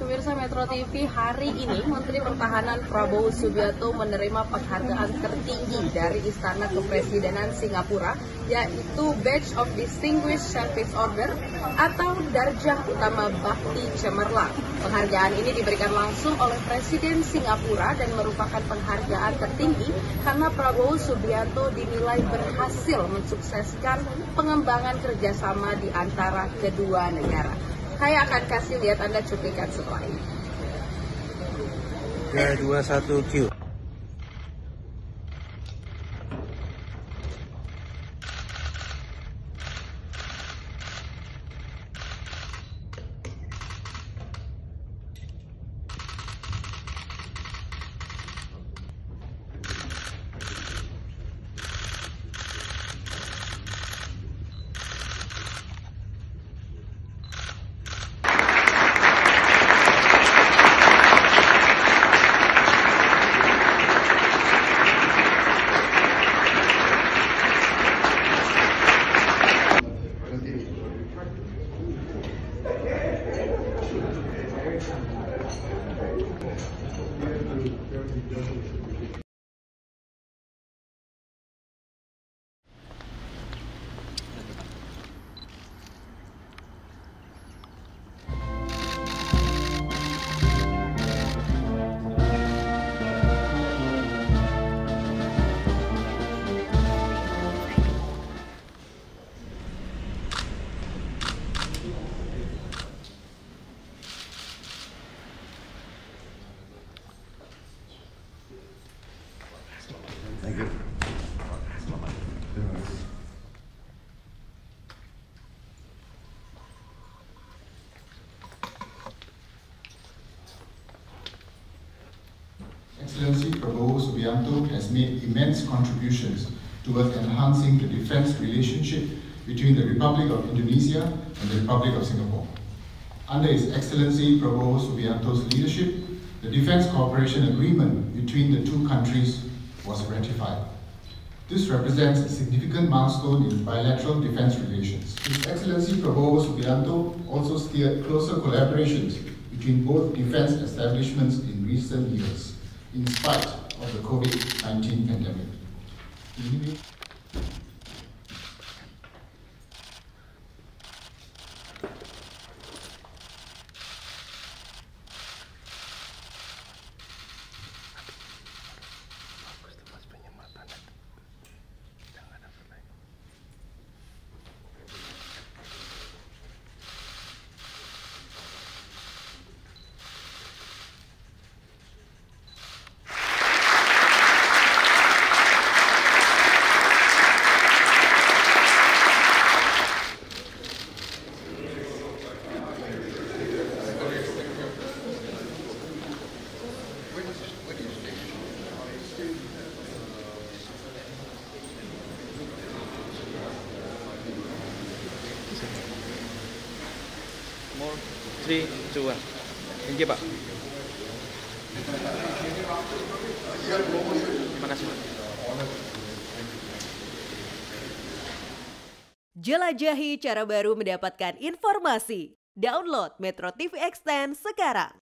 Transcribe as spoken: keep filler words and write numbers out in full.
Pemirsa Metro T V, hari ini Menteri Pertahanan Prabowo Subianto menerima penghargaan tertinggi dari Istana Kepresidenan Singapura, yaitu Badge of Distinguished Service Order atau Darjah Utama Bakti Cemerlang. Penghargaan ini diberikan langsung oleh Presiden Singapura dan merupakan penghargaan tertinggi karena Prabowo Subianto dinilai berhasil mensukseskan pengembangan kerjasama di antara kedua negara. Saya akan kasih lihat Anda cuplikan setelah ini. tiga, dua, satu, Q. Thank you. Excellency Prabowo Subianto has made immense contributions towards enhancing the defence relationship between the Republic of Indonesia and the Republic of Singapore. Under His Excellency Prabowo Subianto's leadership, the Defence Cooperation Agreement between the two countries was ratified. This represents a significant milestone in bilateral defence relations. His Excellency Prabowo Subianto also steered closer collaborations between both defence establishments in recent years, in spite of the COVID nineteen pandemic. More, three, two, one. Thank you, Pak. Terima kasih, Pak. Jelajahi cara baru mendapatkan informasi. Download Metro T V Extend sekarang.